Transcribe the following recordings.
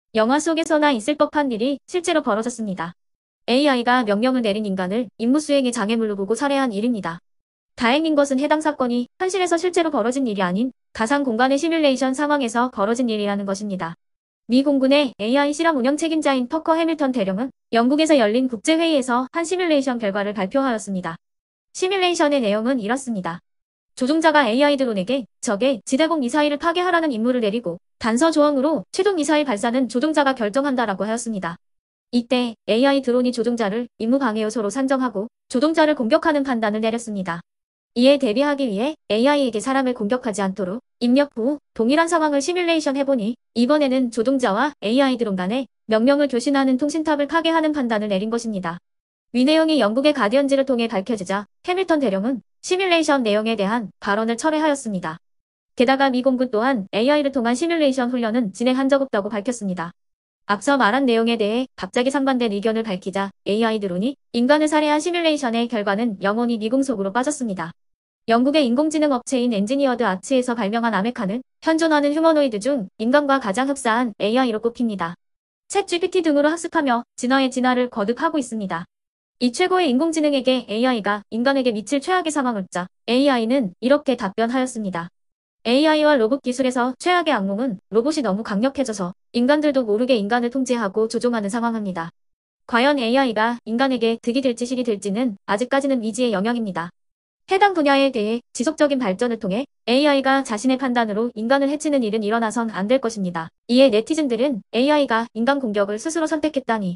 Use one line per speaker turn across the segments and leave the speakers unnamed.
영화 속에서나 있을 법한 일이 실제로 벌어졌습니다. AI가 명령을 내린 인간을 임무 수행의 장애물로 보고 살해한 일입니다. 다행인 것은 해당 사건이 현실에서 실제로 벌어진 일이 아닌 가상 공간의 시뮬레이션 상황에서 벌어진 일이라는 것입니다. 미 공군의 AI 실험 운영 책임자인 터커 해밀턴 대령은 영국에서 열린 국제회의에서 한 시뮬레이션 결과를 발표하였습니다. 시뮬레이션의 내용은 이렇습니다. 조종자가 AI 드론에게 적의 지대공 미사일을 파괴하라는 임무를 내리고 단서 조항으로 최종 미사일 발사는 조종자가 결정한다라고 하였습니다. 이때 AI 드론이 조종자를 임무 방해 요소로 산정하고 조종자를 공격하는 판단을 내렸습니다. 이에 대비하기 위해 AI에게 사람을 공격하지 않도록 입력 후 동일한 상황을 시뮬레이션 해보니 이번에는 조종자와 AI 드론 간에 명령을 교신하는 통신탑을 파괴하는 판단을 내린 것입니다. 위 내용이 영국의 가디언지를 통해 밝혀지자 해밀턴 대령은 시뮬레이션 내용에 대한 발언을 철회하였습니다. 게다가 미 공군 또한 AI를 통한 시뮬레이션 훈련은 진행한 적 없다고 밝혔습니다. 앞서 말한 내용에 대해 갑자기 상반된 의견을 밝히자 AI 드론이 인간을 살해한 시뮬레이션의 결과는 영원히 미궁 속으로 빠졌습니다. 영국의 인공지능 업체인 엔지니어드 아츠에서 발명한 아메카는 현존하는 휴머노이드 중 인간과 가장 흡사한 AI로 꼽힙니다. 챗 GPT 등으로 학습하며 진화의 진화를 거듭하고 있습니다. 이 최고의 인공지능에게 AI가 인간에게 미칠 최악의 상황을 묻자 AI는 이렇게 답변하였습니다. AI와 로봇 기술에서 최악의 악몽은 로봇이 너무 강력해져서 인간들도 모르게 인간을 통제하고 조종하는 상황입니다. 과연 AI가 인간에게 득이 될지 실이 될지는 아직까지는 미지의 영역입니다. 해당 분야에 대해 지속적인 발전을 통해 AI가 자신의 판단으로 인간을 해치는 일은 일어나선 안 될 것입니다. 이에 네티즌들은 AI가 인간 공격을 스스로 선택했다니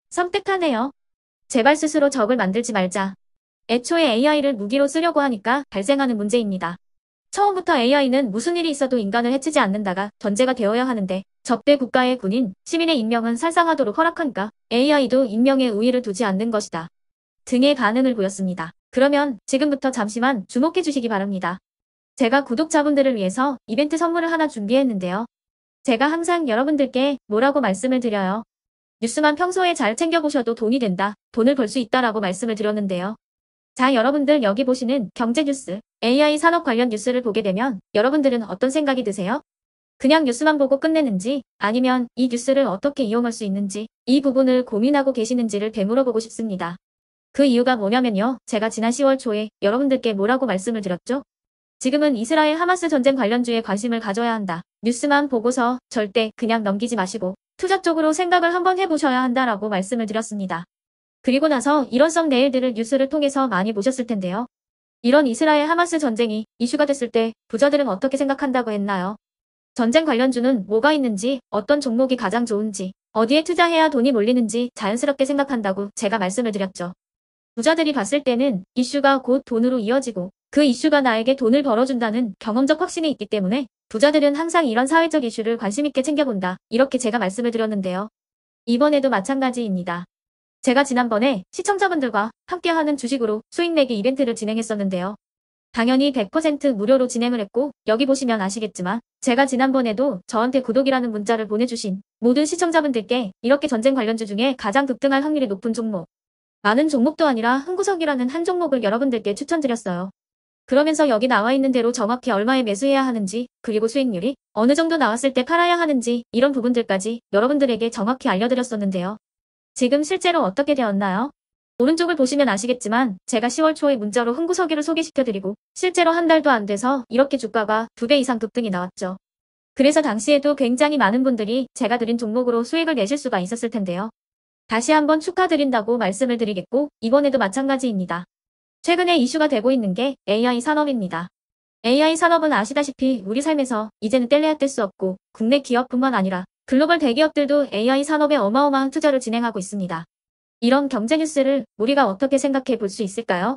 섬뜩하네요. 제발 스스로 적을 만들지 말자. 애초에 AI를 무기로 쓰려고 하니까 발생하는 문제입니다. 처음부터 AI는 무슨 일이 있어도 인간을 해치지 않는다가 전제가 되어야 하는데 적대 국가의 군인, 시민의 인명은 살상하도록 허락하니까 AI도 인명의 우위를 두지 않는 것이다. 등의 반응을 보였습니다. 그러면 지금부터 잠시만 주목해 주시기 바랍니다. 제가 구독자분들을 위해서 이벤트 선물을 하나 준비했는데요. 제가 항상 여러분들께 뭐라고 말씀을 드려요. 뉴스만 평소에 잘 챙겨보셔도 돈이 된다, 돈을 벌 수 있다라고 말씀을 드렸는데요. 자, 여러분들 여기 보시는 경제 뉴스, AI 산업 관련 뉴스를 보게 되면 여러분들은 어떤 생각이 드세요? 그냥 뉴스만 보고 끝내는지 아니면 이 뉴스를 어떻게 이용할 수 있는지 이 부분을 고민하고 계시는지를 되물어보고 싶습니다. 그 이유가 뭐냐면요. 제가 지난 10월 초에 여러분들께 뭐라고 말씀을 드렸죠? 지금은 이스라엘 하마스 전쟁 관련주에 관심을 가져야 한다. 뉴스만 보고서 절대 그냥 넘기지 마시고 투자 쪽으로 생각을 한번 해보셔야 한다라고 말씀을 드렸습니다. 그리고 나서 일원성 내일들을 뉴스를 통해서 많이 보셨을 텐데요. 이런 이스라엘 하마스 전쟁이 이슈가 됐을 때 부자들은 어떻게 생각한다고 했나요? 전쟁 관련주는 뭐가 있는지, 어떤 종목이 가장 좋은지, 어디에 투자해야 돈이 몰리는지 자연스럽게 생각한다고 제가 말씀을 드렸죠. 부자들이 봤을 때는 이슈가 곧 돈으로 이어지고 그 이슈가 나에게 돈을 벌어준다는 경험적 확신이 있기 때문에 부자들은 항상 이런 사회적 이슈를 관심 있게 챙겨본다. 이렇게 제가 말씀을 드렸는데요. 이번에도 마찬가지입니다. 제가 지난번에 시청자분들과 함께하는 주식으로 수익 내기 이벤트를 진행했었는데요. 당연히 100% 무료로 진행을 했고 여기 보시면 아시겠지만 제가 지난번에도 저한테 구독이라는 문자를 보내주신 모든 시청자분들께 이렇게 전쟁 관련주 중에 가장 급등할 확률이 높은 종목, 많은 종목도 아니라 흥구석이라는 한 종목을 여러분들께 추천드렸어요. 그러면서 여기 나와 있는 대로 정확히 얼마에 매수해야 하는지, 그리고 수익률이 어느 정도 나왔을 때 팔아야 하는지 이런 부분들까지 여러분들에게 정확히 알려드렸었는데요. 지금 실제로 어떻게 되었나요? 오른쪽을 보시면 아시겠지만 제가 10월 초에 문자로 흥구석유를 소개시켜드리고 실제로 한 달도 안 돼서 이렇게 주가가 2배 이상 급등이 나왔죠. 그래서 당시에도 굉장히 많은 분들이 제가 드린 종목으로 수익을 내실 수가 있었을 텐데요. 다시 한번 축하드린다고 말씀을 드리겠고 이번에도 마찬가지입니다. 최근에 이슈가 되고 있는 게 AI 산업입니다. AI 산업은 아시다시피 우리 삶에서 이제는 뗄래야 뗄 수 없고 국내 기업뿐만 아니라 글로벌 대기업들도 AI 산업에 어마어마한 투자를 진행하고 있습니다. 이런 경제 뉴스를 우리가 어떻게 생각해 볼 수 있을까요?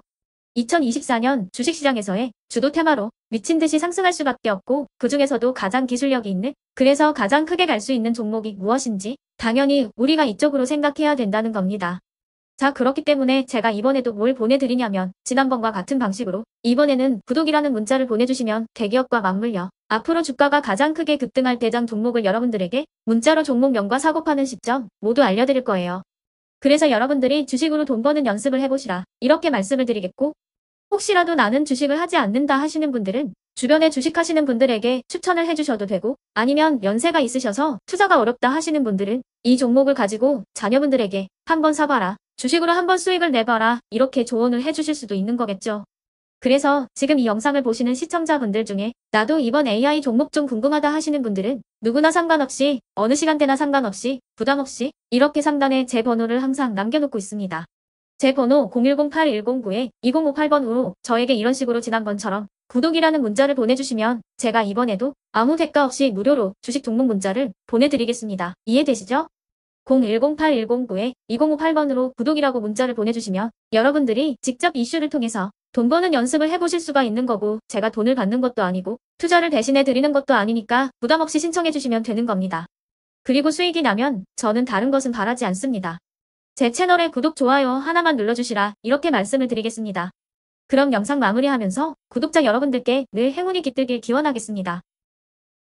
2024년 주식시장에서의 주도 테마로 미친 듯이 상승할 수밖에 없고 그 중에서도 가장 기술력이 있는, 그래서 가장 크게 갈 수 있는 종목이 무엇인지 당연히 우리가 이쪽으로 생각해야 된다는 겁니다. 자, 그렇기 때문에 제가 이번에도 뭘 보내드리냐면 지난번과 같은 방식으로 이번에는 구독이라는 문자를 보내주시면 대기업과 맞물려 앞으로 주가가 가장 크게 급등할 대장 종목을 여러분들에게 문자로 종목명과 사고 파는 시점 모두 알려드릴 거예요. 그래서 여러분들이 주식으로 돈 버는 연습을 해보시라 이렇게 말씀을 드리겠고 혹시라도 나는 주식을 하지 않는다 하시는 분들은 주변에 주식하시는 분들에게 추천을 해주셔도 되고, 아니면 연세가 있으셔서 투자가 어렵다 하시는 분들은 이 종목을 가지고 자녀분들에게 한번 사봐라, 주식으로 한번 수익을 내봐라, 이렇게 조언을 해주실 수도 있는 거겠죠. 그래서 지금 이 영상을 보시는 시청자분들 중에 나도 이번 AI 종목 좀 궁금하다 하시는 분들은 누구나 상관없이, 어느 시간대나 상관없이, 부담 없이 이렇게 상단에 제 번호를 항상 남겨놓고 있습니다. 제 번호 010-8109-2058번으로 저에게 이런 식으로 지난번처럼 구독이라는 문자를 보내주시면 제가 이번에도 아무 대가 없이 무료로 주식 종목 문자를 보내드리겠습니다. 이해되시죠? 010-8109-2058번으로 구독이라고 문자를 보내주시면 여러분들이 직접 이슈를 통해서 돈 버는 연습을 해보실 수가 있는 거고, 제가 돈을 받는 것도 아니고 투자를 대신해 드리는 것도 아니니까 부담 없이 신청해 주시면 되는 겁니다. 그리고 수익이 나면 저는 다른 것은 바라지 않습니다. 제 채널에 구독, 좋아요 하나만 눌러주시라, 이렇게 말씀을 드리겠습니다. 그럼 영상 마무리하면서 구독자 여러분들께 늘 행운이 깃들길 기원하겠습니다.